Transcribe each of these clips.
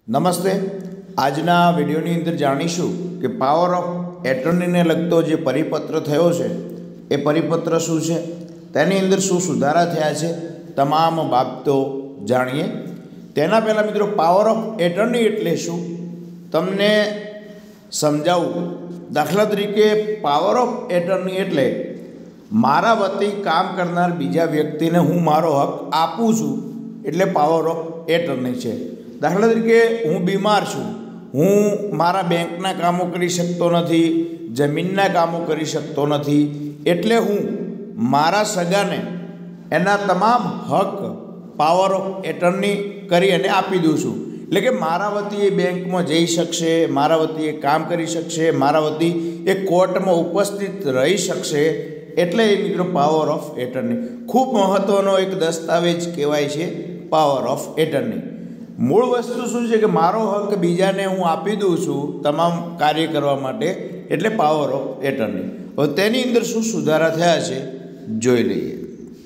નમસ્તે। આજના વિડીયોની અંદર જાણીશું કે પાવર ઓફ એટર્નીને લગતો જે પરિપત્ર થયો છે એ પરિપત્ર શું છે, તેની અંદર શું સુધારા થયા છે, તમામ બાબતો જાણીએ। તેના પહેલાં મિત્રો, પાવર ઓફ એટર્ની એટલે શું તમને સમજાવું। દાખલા તરીકે પાવર ઓફ એટર્ની એટલે મારા વતી કામ કરનાર બીજા વ્યક્તિને હું મારો હક આપું છું, એટલે પાવર ઓફ એટર્ની છે। દાખલા તરીકે હું બીમાર છું, હું મારા બેંકના કામો કરી શકતો નથી, જમીનના કામો કરી શકતો નથી, એટલે હું મારા સગાને એના તમામ હક પાવર ઓફ એટર્ની કરી અને આપી દઉં છું। એટલે કે મારા વતી એ બેંકમાં જઈ શકશે, મારા વતી એ કામ કરી શકશે, મારા વતી એ કોર્ટમાં ઉપસ્થિત રહી શકશે, એટલે એ મિત્રો પાવર ઓફ એટર્ની ખૂબ મહત્ત્વનો એક દસ્તાવેજ કહેવાય છે પાવર ઓફ એટર્ની। મૂળ વસ્તુ શું છે કે મારો હક બીજાને હું આપી દઉં છું તમામ કાર્ય કરવા માટે, એટલે પાવર ઓફ એટર્ની। હવે તેની અંદર શું સુધારા થયા છે જોઈ લઈએ।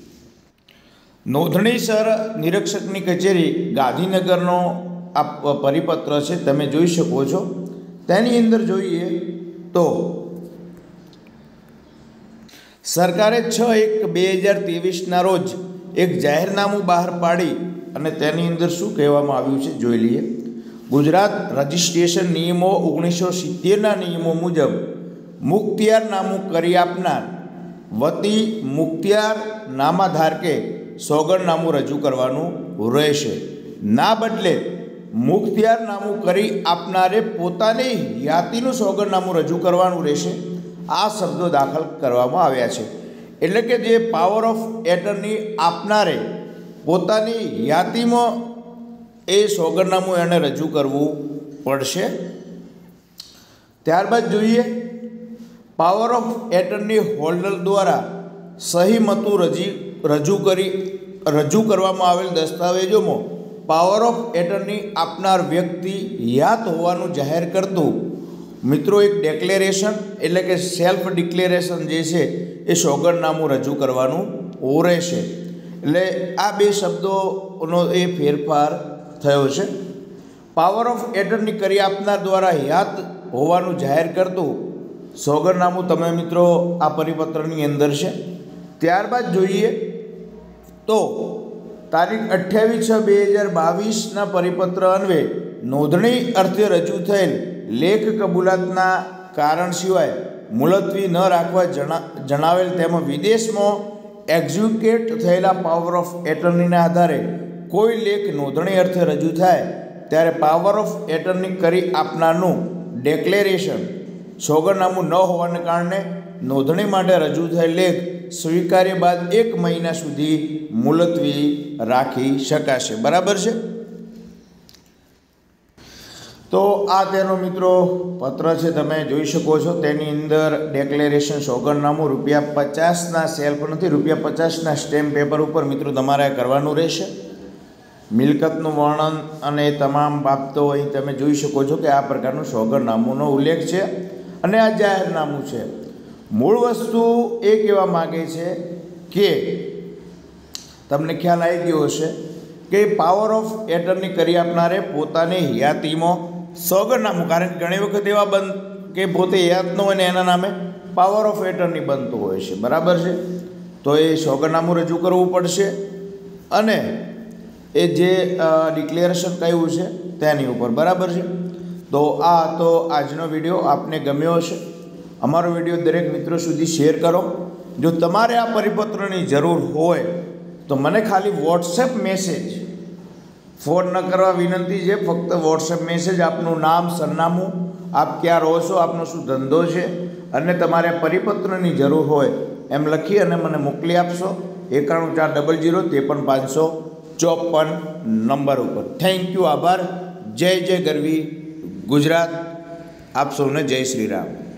નોંધણીસર નિરીક્ષકની કચેરી ગાંધીનગરનો આ પરિપત્ર છે, તમે જોઈ શકો છો। તેની અંદર જોઈએ તો સરકારે 6/1/2023ના રોજ એક જાહેરનામું બહાર પાડી અને તેની અંદર શું કહેવામાં આવ્યું છે જોઈ લઈએ। ગુજરાત રજિસ્ટ્રેશન નિયમો 1970ના નિયમો મુજબ મુખતિયારનામું કરી આપનાર વતી મુખતિયારનામા ધારકે સોગંદનામું રજૂ કરવાનું રહેશે। ના બદલે મુખતિયારનામું કરી આપનારે પોતાની યાતિનું સોગંદનામું રજૂ કરવાનું રહેશે। આ શબ્દો દાખલ કરવામાં આવ્યા છે, એટલે કે જે પાવર ઓફ એટર્ની આપનારે પોતાની યાતિમાં એ સોગંદનામું એને રજૂ કરવું પડશે। ત્યારબાદ જોઈએ, પાવર ઓફ એટર્ની હોલ્ડર દ્વારા સહીમતું રજૂ કરવામાં આવેલ દસ્તાવેજોમાં પાવર ઓફ એટર્ની આપનાર વ્યક્તિ યાત હોવાનું જાહેર કરતું મિત્રો એક ડેક્લેરેશન, એટલે કે સેલ્ફ ડિક્લેરેશન જે છે એ સોગંદનામું રજૂ કરવાનું રહેશે। એટલે આ બે શબ્દોનો એ ફેરફાર થયો છે। પાવર ઓફ એટર્ની કરી આપનાર દ્વારા યાત હોવાનું જાહેર કરતું સોગંદનામું તમે મિત્રો આ પરિપત્રની અંદર છે। ત્યારબાદ જોઈએ તો તારીખ 28/6/2022ના પરિપત્ર અન્વયે નોંધણી અર્થે રજૂ થયેલ લેખ કબૂલાતના કારણ સિવાય મુલતવી ન રાખવા જણાવેલ તેમાં વિદેશમાં એક્ઝિક્યુટ થયેલા પાવર ઓફ એટર્નીના આધારે કોઈ લેખ નોંધણી અર્થે રજૂ થાય ત્યારે પાવર ઓફ એટર્ની કરી આપનારનું ડેક્લેરેશન સોગંદનામું ન હોવાને કારણે નોંધણી માટે રજૂ થયેલ લેખ સ્વીકાર્ય બાદ 1 મહિના સુધી મુલતવી રાખી શકાશે। બરાબર છે? તો આ તેનો મિત્રો પત્ર છે, તમે જોઈ શકો છો। તેની અંદર ડેક્લેરેશન સોગંદનામું ₹50ના સેલ્ફ નથી, ₹50ના સ્ટેમ્પ પેપર ઉપર મિત્રો તમારે કરવાનું રહેશે। મિલકતનું વર્ણન અને તમામ બાબતો અહીં તમે જોઈ શકો છો કે આ પ્રકારનું સોગંદનામુંનો ઉલ્લેખ છે અને આ જાહેરનામું છે। મૂળ વસ્તુ એ કહેવા માગે છે કે તમને ખ્યાલ આવી ગયો હશે કે પાવર ઓફ એટર્ની કરી આપનારે પોતાની યાતિમાં સોગંદનામું, કારણ કે ઘણી વખત એવા કે પોતે યાદ ન હોય ને એના નામે પાવર ઓફ એટર્ની બનતું હોય છે। બરાબર છે? તો એ સોગંદનામું રજૂ કરવું પડશે અને એ જે ડિક્લેરેશન કહ્યું છે તેની ઉપર। બરાબર છે? તો આ તો આજનો વિડીયો આપને ગમ્યો હશે। અમારો વિડીયો દરેક મિત્રો સુધી શેર કરો। જો તમારે આ પરિપત્રની જરૂર હોય તો મને ખાલી વોટ્સએપ મેસેજ, ફોન ન કરવા વિનંતી છે, ફક્ત વોટ્સએપ મેસેજ, આપનું નામ, સરનામું, આપ ક્યાં રહો છો, આપનો શું ધંધો છે અને તમારે પરિપત્રની જરૂર હોય એમ લખી અને મને મોકલી આપશો 9140035554 નંબર ઉપર। થેન્ક યુ, આભાર। જય જય ગરવી ગુજરાત। આપ સૌને જય શ્રી રામ।